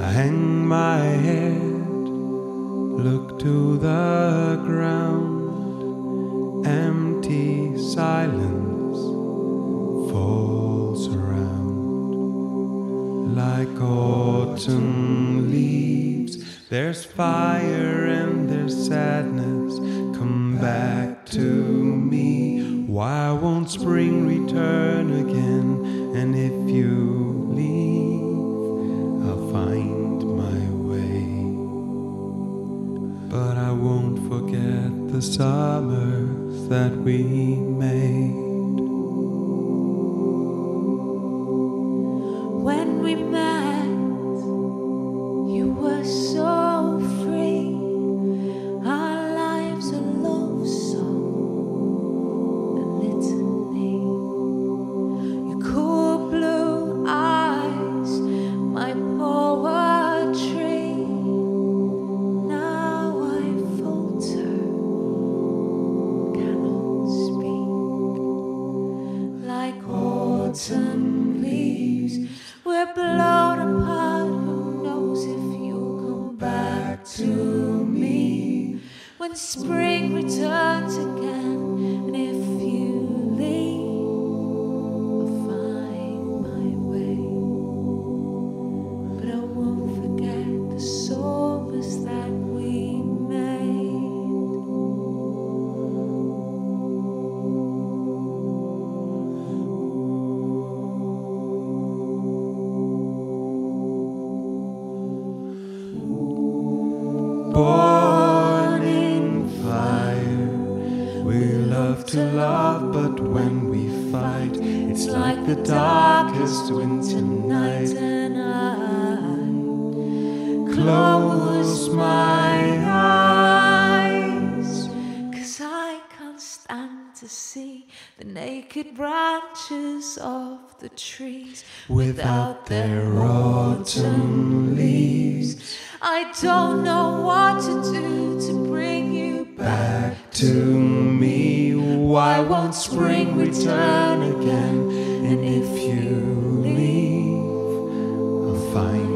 I hang my head, look to the ground, empty silence falls around. Like autumn leaves, there's fire and there's sadness. Come back to me. Why won't spring return again? And if you leave, I'll find my way. But I won't forget the summers that we made. When we met, you were so free. Our lives a love song, a litany. Your cool blue eyes, my poetry. Now I falter, cannot speak. Like autumn leaves, we're blown apart. Who knows if you'll come back to me when spring returns again? And if you leave, I'll find my way. But I won't forget the summers that we made. Born in fire, we love to love, but when we fight, it's like the darkest winter night. And I Close my eyes, 'cause I can't stand to see the naked branches of the trees without their autumn leaves. I don't know what to do to bring you back Back to me, why won't spring return again? And if you leave, I'll find